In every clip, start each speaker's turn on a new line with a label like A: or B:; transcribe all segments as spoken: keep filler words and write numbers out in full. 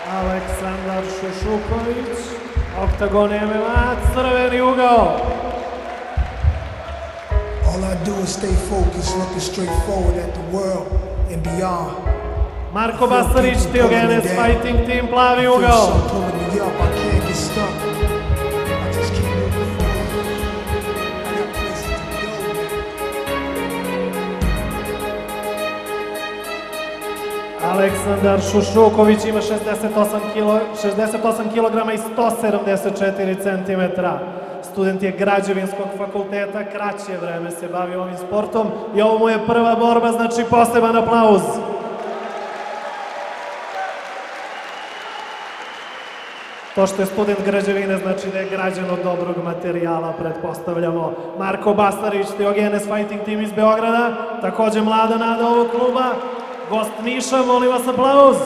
A: Aleksandar Šušuković, Oktagon M M A, crveni ugao.
B: All I do is stay focused, looking straight forward at the world and beyond.
A: Marko Basarić, Diogenes Fighting Team, plavi ugao. Aleksandar Šušuković ima šezdeset osam kilograma i sto sedamdeset četiri centimetra. Student je Građevinskog fakulteta, kraće vreme se bavi ovim sportom i ovo mu je prva borba, znači poseban aplauz. To što je student građevine znači da je građan od dobrog materijala, pretpostavljamo. Marko Basarić, Diogenes Fighting Team iz Beograda, takođe mlada nada ovog kluba. Gost Niša, molim vas aplauz.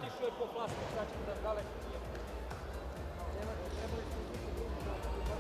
C: otišao je po flasku, sad ćemo da daleko nije. Trebali smo biti drugi da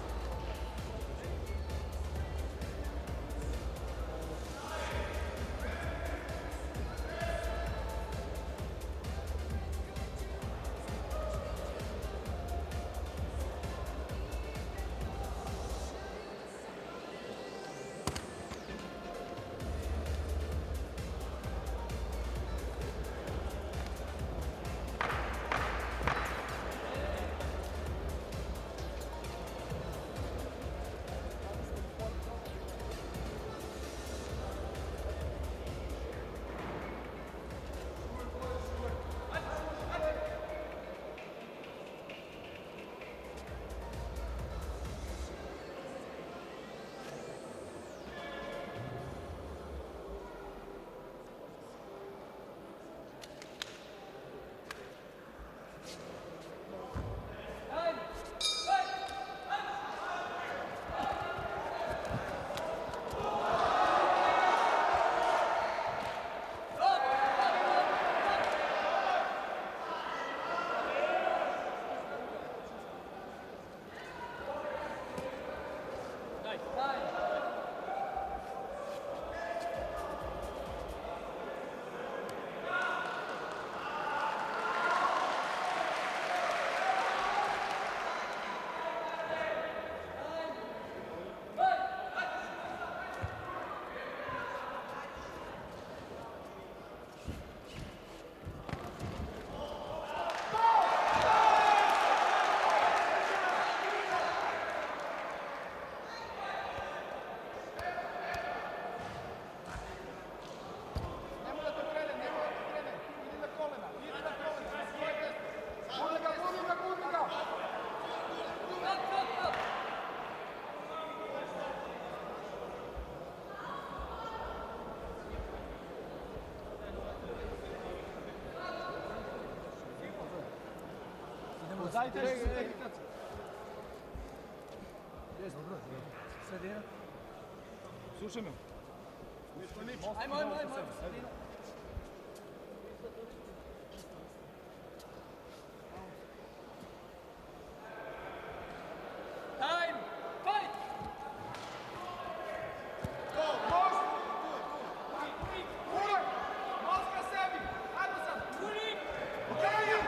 D: Dajte se tehnikat. Dobro, sredina. Slušaj me.
C: Ajmo, ajmo, ajmo, sredina. Time! Fight!
D: Go, most! Uvijek! Most ka sebi! Ajmo sad!
C: Uvijek!
D: Okej!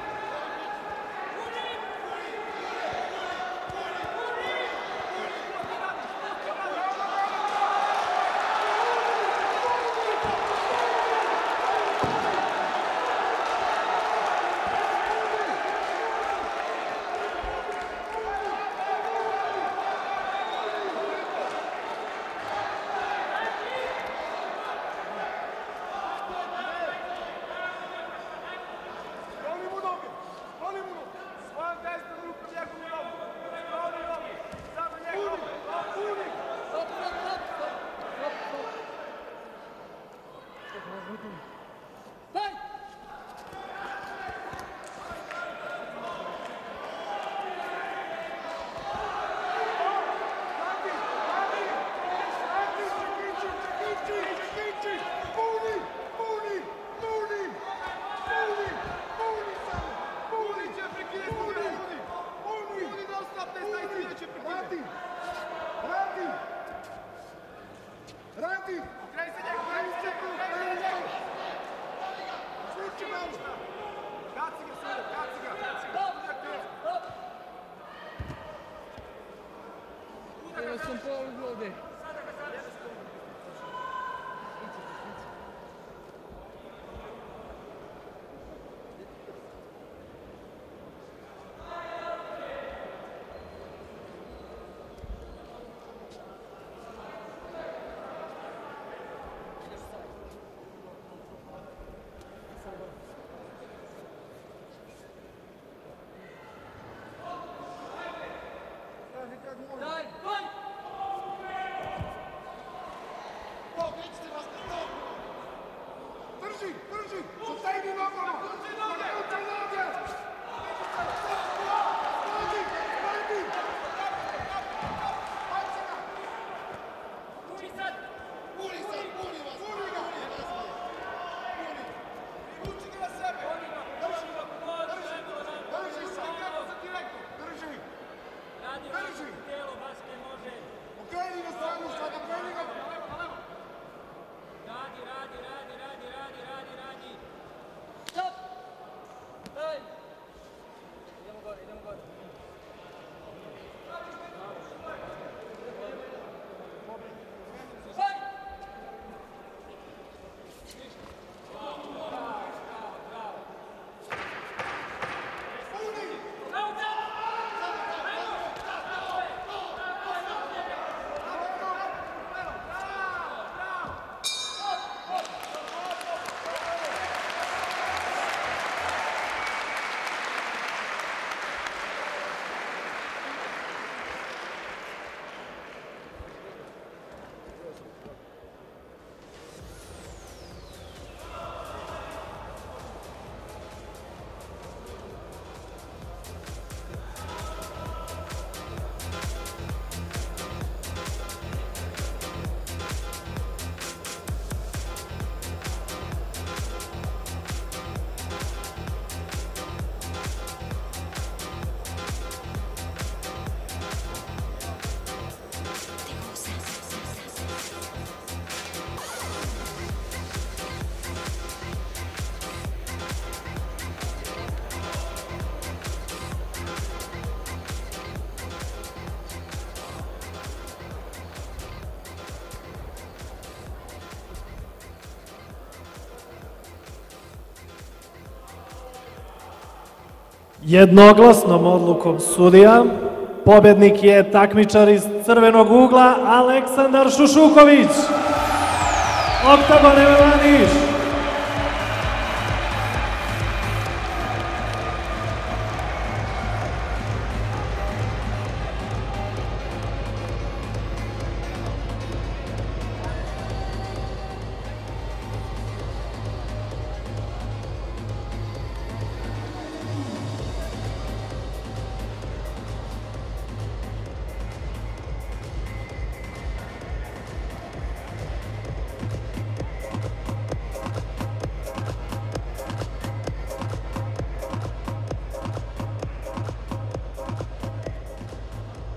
D: Radi! Okreni se njega, okreni se njega, okreni se njega! Svuči malo! Kaci ga sada, kaci ga!
C: Evo sam polu ovdje. Daj, daj!
D: Drži, drži! Zategni nogama! Zategni noge! Stadi, stadi! Baci ga!
C: Puni sad!
D: Puni sad, puni vas! Puni ga! Puni! Vuči ga na sebe! Drži ga!
A: Jednoglasnom odlukom sudija, pobednik je takmičar iz crvenog ugla Aleksandar Šušuković. Oktagon M M A Niš.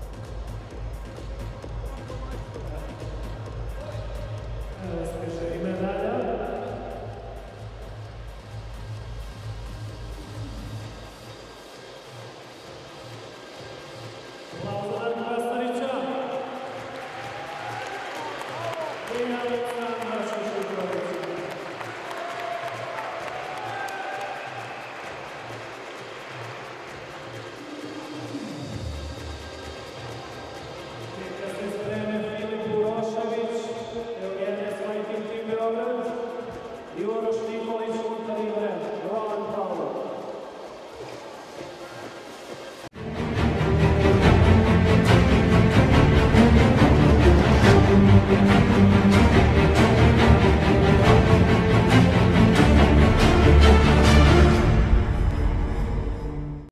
A: Stiže ime